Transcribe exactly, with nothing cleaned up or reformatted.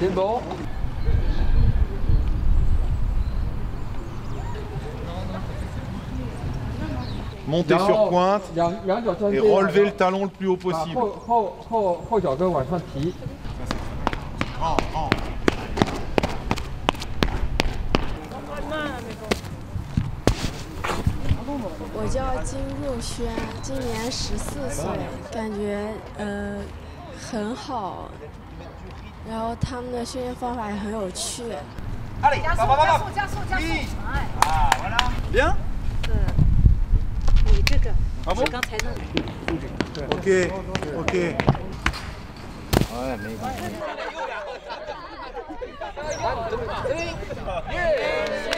C'est bon. Montez sur pointe et relevez le talon le plus haut possible. Grand, grand. 我叫金若轩，今年十四岁，感觉呃很好，然后他们的训练方法也很有趣。 加速加速加速加速！哎，啊 ，voilà。Bien。 嗯，你这个是刚才弄的。 OK OK。 Ouais, mais.